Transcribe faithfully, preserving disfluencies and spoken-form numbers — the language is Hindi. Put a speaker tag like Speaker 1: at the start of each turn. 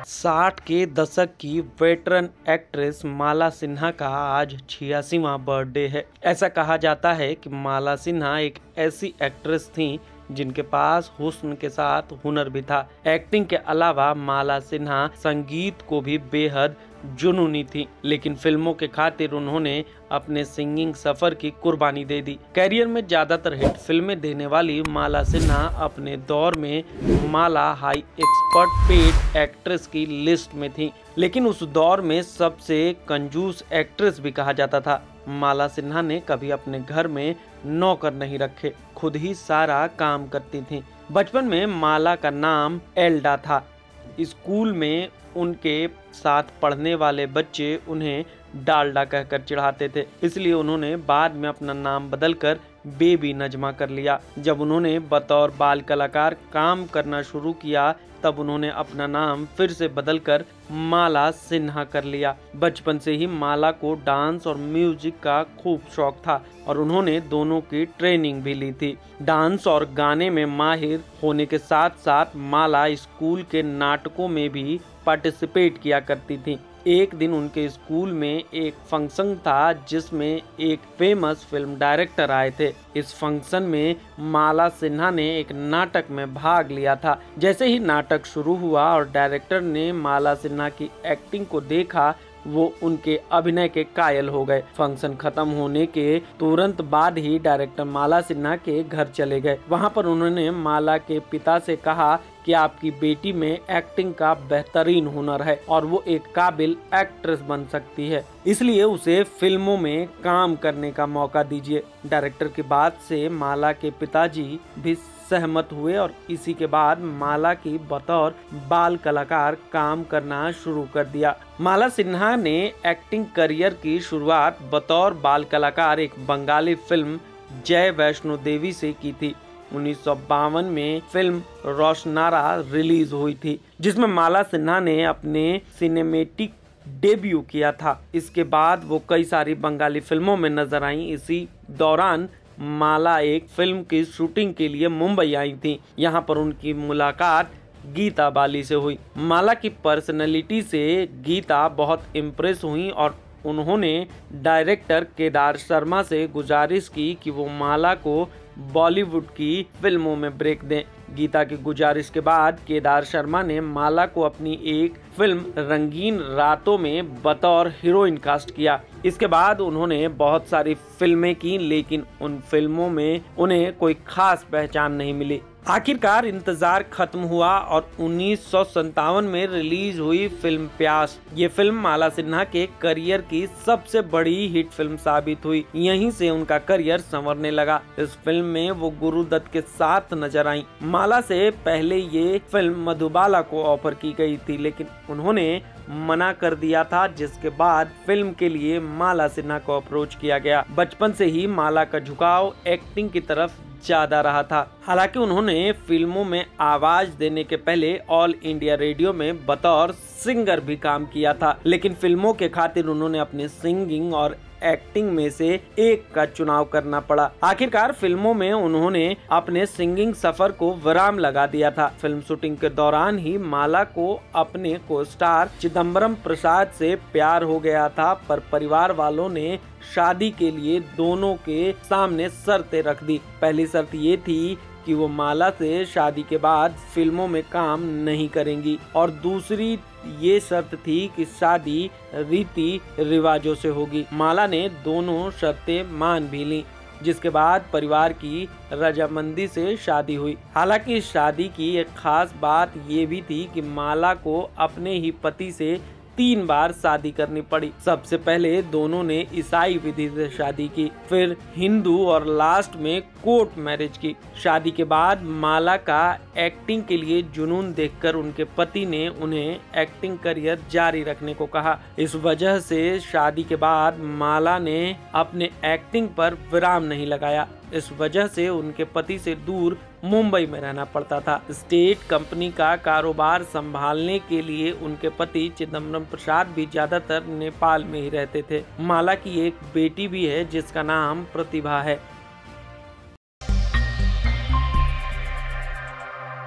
Speaker 1: साठ के दशक की वेटरन एक्ट्रेस माला सिन्हा का आज छियासीवां बर्थडे है। ऐसा कहा जाता है कि माला सिन्हा एक ऐसी एक्ट्रेस थीं जिनके पास हुस्न के साथ हुनर भी था। एक्टिंग के अलावा माला सिन्हा संगीत को भी बेहद जुनूनी थी, लेकिन फिल्मों के खातिर उन्होंने अपने सिंगिंग सफर की कुर्बानी दे दी। करियर में ज्यादातर हिट फिल्में देने वाली माला सिन्हा अपने दौर में माला हाई एक्सपर्ट पेड एक्ट्रेस की लिस्ट में थी, लेकिन उस दौर में सबसे कंजूस एक्ट्रेस भी कहा जाता था। माला सिन्हा ने कभी अपने घर में नौकर नहीं रखे, खुद ही सारा काम करती थी। बचपन में माला का नाम एल्डा था। स्कूल में उनके साथ पढ़ने वाले बच्चे उन्हें डालडा कहकर चिढ़ाते थे, इसलिए उन्होंने बाद में अपना नाम बदलकर बेबी नजमा कर लिया। जब उन्होंने बतौर बाल कलाकार काम करना शुरू किया, तब उन्होंने अपना नाम फिर से बदलकर माला सिन्हा कर लिया। बचपन से ही माला को डांस और म्यूजिक का खूब शौक था और उन्होंने दोनों की ट्रेनिंग भी ली थी। डांस और गाने में माहिर होने के साथ साथ माला स्कूल के नाटकों में भी पार्टिसिपेट किया करती थी। एक दिन उनके स्कूल में एक फंक्शन था जिसमें एक फेमस फिल्म डायरेक्टर आए थे। इस फंक्शन में माला सिन्हा ने एक नाटक में भाग लिया था। जैसे ही नाटक शुरू हुआ और डायरेक्टर ने माला सिन्हा की एक्टिंग को देखा, वो उनके अभिनय के कायल हो गए। फंक्शन खत्म होने के तुरंत बाद ही डायरेक्टर माला सिन्हा के घर चले गए। वहां पर उन्होंने माला के पिता से कहा कि आपकी बेटी में एक्टिंग का बेहतरीन हुनर है और वो एक काबिल एक्ट्रेस बन सकती है, इसलिए उसे फिल्मों में काम करने का मौका दीजिए। डायरेक्टर की बात से माला के पिताजी भी सहमत हुए और इसी के बाद माला की बतौर बाल कलाकार काम करना शुरू कर दिया। माला सिन्हा ने एक्टिंग करियर की शुरुआत बतौर बाल कलाकार एक बंगाली फिल्म जय वैष्णो देवी से की थी। उन्नीस सौ बावन में फिल्म रोशनारा रिलीज हुई थी, जिसमें माला सिन्हा ने अपने सिनेमेटिक डेब्यू किया था। इसके बाद वो कई सारी बंगाली फिल्मों में नजर आईं। इसी दौरान माला एक फिल्म की शूटिंग के लिए मुंबई आई थी। यहाँ पर उनकी मुलाकात गीता बाली से हुई। माला की पर्सनैलिटी से गीता बहुत इम्प्रेस हुई और उन्होंने डायरेक्टर केदार शर्मा से गुजारिश की कि वो माला को बॉलीवुड की फिल्मों में ब्रेक दें। गीता की गुजारिश के बाद केदार शर्मा ने माला को अपनी एक फिल्म रंगीन रातों में बतौर हीरोइन कास्ट किया। इसके बाद उन्होंने बहुत सारी फिल्में की, लेकिन उन फिल्मों में उन्हें कोई खास पहचान नहीं मिली। आखिरकार इंतजार खत्म हुआ और उन्नीस सौ संतावन में रिलीज हुई फिल्म प्यास। ये फिल्म माला सिन्हा के करियर की सबसे बड़ी हिट फिल्म साबित हुई। यहीं से उनका करियर संवरने लगा। इस फिल्म में वो गुरुदत्त के साथ नजर आई। माला से पहले ये फिल्म मधुबाला को ऑफर की गई थी, लेकिन उन्होंने मना कर दिया था, जिसके बाद फिल्म के लिए माला सिन्हा को अप्रोच किया गया। बचपन से ही माला का झुकाव एक्टिंग की तरफ ज्यादा रहा था। हालांकि उन्होंने फिल्मों में आवाज देने के पहले ऑल इंडिया रेडियो में बतौर सिंगर भी काम किया था, लेकिन फिल्मों के खातिर उन्होंने अपने सिंगिंग और एक्टिंग में से एक का चुनाव करना पड़ा। आखिरकार फिल्मों में उन्होंने अपने सिंगिंग सफर को विराम लगा दिया था। फिल्म शूटिंग के दौरान ही माला को अपने को स्टार चिदम्बरम प्रसाद से प्यार हो गया था, पर परिवार वालों ने शादी के लिए दोनों के सामने शर्तें रख दी। पहली शर्त ये थी कि वो माला से शादी के बाद फिल्मों में काम नहीं करेंगी और दूसरी ये शर्त थी कि शादी रीति रिवाजों से होगी। माला ने दोनों शर्तें मान भी ली, जिसके बाद परिवार की रजामंदी से शादी हुई। हालांकि इस शादी की एक खास बात ये भी थी कि माला को अपने ही पति से तीन बार शादी करनी पड़ी। सबसे पहले दोनों ने ईसाई विधि से शादी की, फिर हिंदू और लास्ट में कोर्ट मैरिज की। शादी के बाद माला का एक्टिंग के लिए जुनून देखकर उनके पति ने उन्हें एक्टिंग करियर जारी रखने को कहा। इस वजह से शादी के बाद माला ने अपने एक्टिंग पर विराम नहीं लगाया। इस वजह से उनके पति से दूर मुंबई में रहना पड़ता था। स्टेट कंपनी का कारोबार संभालने के लिए उनके पति चिदम्बरम प्रसाद भी ज्यादातर नेपाल में ही रहते थे। माला की एक बेटी भी है जिसका नाम प्रतिभा है।